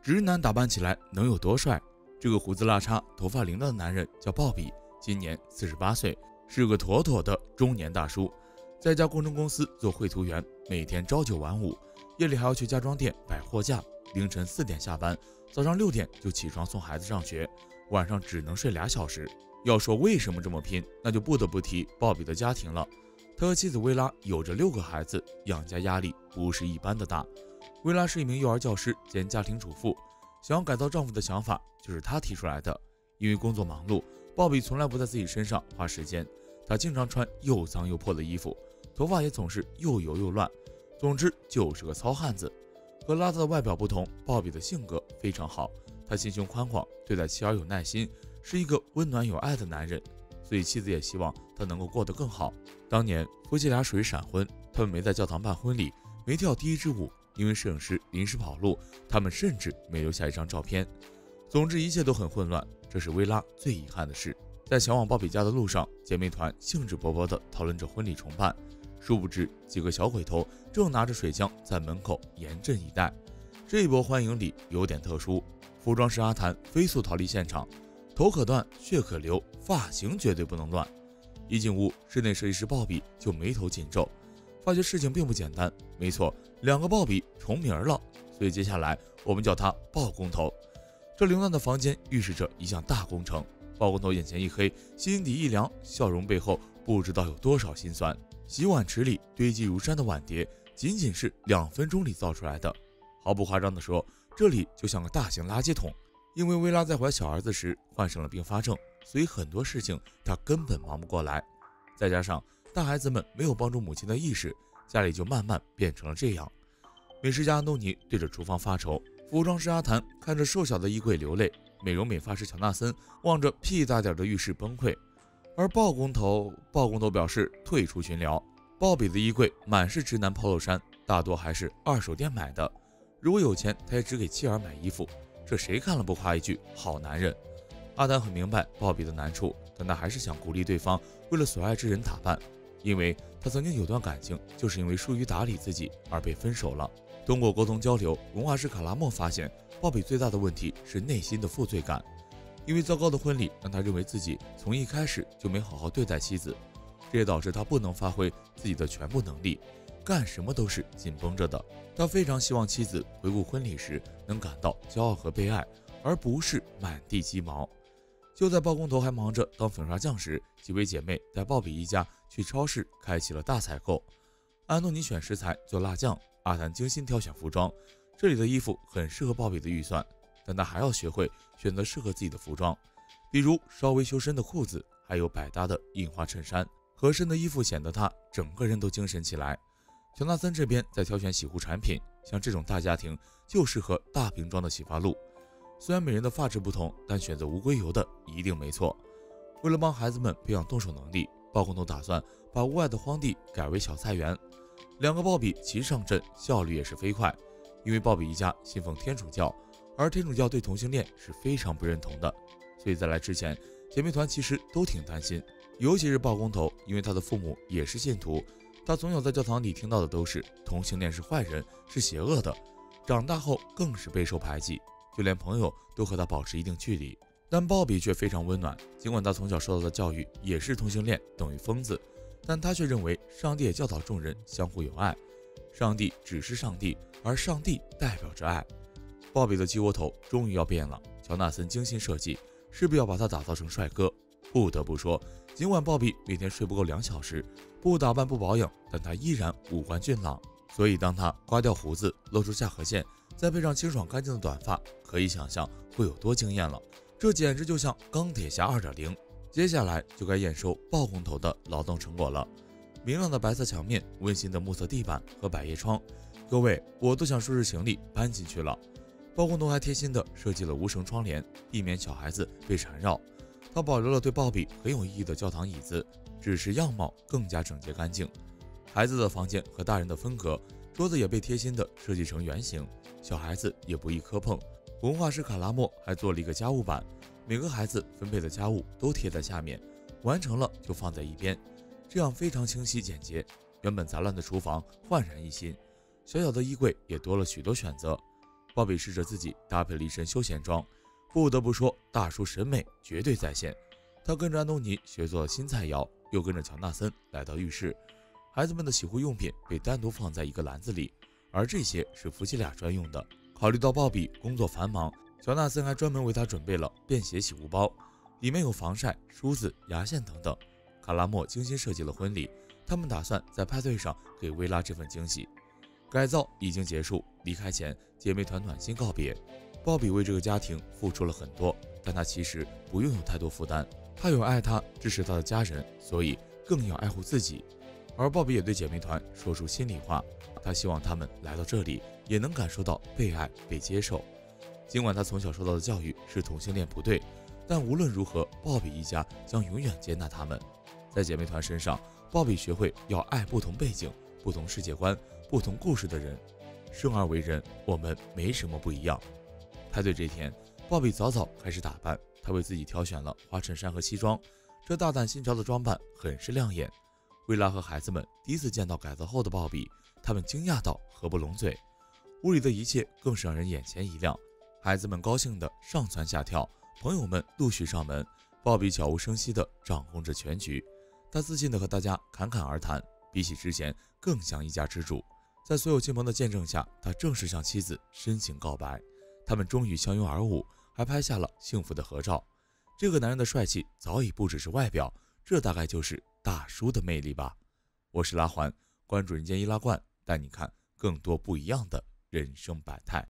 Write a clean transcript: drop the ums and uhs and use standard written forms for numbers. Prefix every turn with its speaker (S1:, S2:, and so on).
S1: 直男打扮起来能有多帅？这个胡子拉碴、头发凌乱的男人叫鲍比，今年48岁，是个妥妥的中年大叔。在家工程公司做绘图员，每天朝9晚5，夜里还要去家装店摆货架，凌晨4点下班，早上6点就起床送孩子上学，晚上只能睡2小时。要说为什么这么拼，那就不得不提鲍比的家庭了。他和妻子薇拉有着6个孩子，养家压力不是一般的大。薇拉是一名幼儿教师兼家庭主妇，想要改造丈夫的想法就是她提出来的。因为工作忙碌，鲍比从来不在自己身上花时间，他经常穿又脏又破的衣服，头发也总是又油又乱，总之就是个糙汉子。和邋遢的外表不同，鲍比的性格非常好，他心胸宽广，对待妻儿有耐心，是一个温暖有爱的男人，所以妻子也希望他能够过得更好。当年夫妻俩属于闪婚，他们没在教堂办婚礼，没跳第一支舞，因为摄影师临时跑路，他们甚至没留下一张照片。总之一切都很混乱，这是薇拉最遗憾的事。在前往鲍比家的路上，姐妹团兴致勃勃地讨论着婚礼重办，殊不知几个小鬼头正拿着水枪在门口严阵以待。这一波欢迎礼有点特殊，服装师阿谭飞速逃离现场，头可断，血可流，发型绝对不能乱。一进屋，室内设计师鲍比就眉头紧皱，发觉事情并不简单。没错，2个鲍比重名了，所以接下来我们叫他鲍工头。这凌乱的房间预示着一项大工程。鲍工头眼前一黑，心底一凉，笑容背后不知道有多少心酸。洗碗池里堆积如山的碗碟，仅仅是2分钟里造出来的。毫不夸张地说，这里就像个大型垃圾桶。因为薇拉在怀小儿子时患上了并发症，所以很多事情她根本忙不过来。再加上大孩子们没有帮助母亲的意识，家里就慢慢变成了这样。美食家安东尼对着厨房发愁，服装师阿谭看着瘦小的衣柜流泪，美容美发师乔纳森望着屁大点的浴室崩溃。而鲍工头表示退出群聊。鲍比的衣柜满是直男 polo 衫，大多还是二手店买的。如果有钱，他也只给妻儿买衣服，这谁看了不夸一句好男人。阿谭很明白鲍比的难处，但他还是想鼓励对方为了所爱之人打扮，因为他曾经有段感情就是因为疏于打理自己而被分手了。通过沟通交流，文化师卡拉莫发现鲍比最大的问题是内心的负罪感，因为糟糕的婚礼让他认为自己从一开始就没好好对待妻子，这也导致他不能发挥自己的全部能力，干什么都是紧绷着的。他非常希望妻子回顾婚礼时能感到骄傲和被爱，而不是满地鸡毛。就在鲍工头还忙着当粉刷匠时，几位姐妹带鲍比一家去超市开启了大采购。安东尼选食材做辣酱，阿谭精心挑选服装，这里的衣服很适合鲍比的预算，但他还要学会选择适合自己的服装，比如稍微修身的裤子，还有百搭的印花衬衫。合身的衣服显得他整个人都精神起来。乔纳森这边在挑选洗护产品，像这种大家庭就适合大瓶装的洗发露。虽然每人的发质不同，但选择无硅油的一定没错。为了帮孩子们培养动手能力，鲍工头打算把屋外的荒地改为小菜园。2个鲍比齐上阵，效率也是飞快。因为鲍比一家信奉天主教，而天主教对同性恋是非常不认同的，所以在来之前，姐妹团其实都挺担心。尤其是鲍工头，因为他的父母也是信徒，他从小在教堂里听到的都是同性恋是坏人，是邪恶的，长大后更是备受排挤，就连朋友都和他保持一定距离。但鲍比却非常温暖，尽管他从小受到的教育也是同性恋等于疯子，但他却认为上帝也教导众人相互有爱，上帝只是上帝，而上帝代表着爱。鲍比的鸡窝头终于要变了，乔纳森精心设计，势必要把他打造成帅哥。不得不说，尽管鲍比每天睡不够2小时，不打扮不保养，但他依然五官俊朗。所以当他刮掉胡子，露出下颌线，再配上清爽干净的短发，可以想象会有多惊艳了。这简直就像钢铁侠 2.0。 接下来就该验收鲍工头的劳动成果了。明亮的白色墙面，温馨的木色地板和百叶窗，各位我都想收拾行李搬进去了。鲍工头还贴心地设计了无绳窗帘，避免小孩子被缠绕。他保留了对鲍比很有意义的教堂椅子，只是样貌更加整洁干净。孩子的房间和大人的分隔，桌子也被贴心地设计成圆形，小孩子也不易磕碰。文化师卡拉莫还做了一个家务板，每个孩子分配的家务都贴在下面，完成了就放在一边，这样非常清晰简洁。原本杂乱的厨房焕然一新，小小的衣柜也多了许多选择。 鲍比试着自己搭配了一身休闲装，不得不说，大叔审美绝对在线。他跟着安东尼学做了新菜肴，又跟着乔纳森来到浴室。孩子们的洗护用品被单独放在一个篮子里，而这些是夫妻俩专用的。考虑到鲍比工作繁忙，乔纳森还专门为他准备了便携洗护包，里面有防晒、梳子、牙线等等。卡拉莫精心设计了婚礼，他们打算在派对上给薇拉这份惊喜。改造已经结束，离开前，姐妹团暖心告别。鲍比为这个家庭付出了很多，但他其实不用有太多负担。他有爱他、支持他的家人，所以更要爱护自己。而鲍比也对姐妹团说出心里话，他希望他们来到这里也能感受到被爱、被接受。尽管他从小受到的教育是同性恋不对，但无论如何，鲍比一家将永远接纳他们。在姐妹团身上，鲍比学会要爱不同背景、不同世界观、不同故事的人。生而为人，我们没什么不一样。派对这天，鲍比早早开始打扮，他为自己挑选了花衬衫和西装，这大胆新潮的装扮很是亮眼。薇拉和孩子们第一次见到改造后的鲍比，他们惊讶到合不拢嘴。屋里的一切更是让人眼前一亮，孩子们高兴地上蹿下跳，朋友们陆续上门，鲍比悄无声息地掌控着全局。他自信地和大家侃侃而谈，比起之前更像一家之主。在所有亲朋的见证下，他正式向妻子深情告白。他们终于相拥而舞，还拍下了幸福的合照。这个男人的帅气早已不只是外表，这大概就是大叔的魅力吧。我是拉环，关注人间易拉罐，带你看更多不一样的人生百态。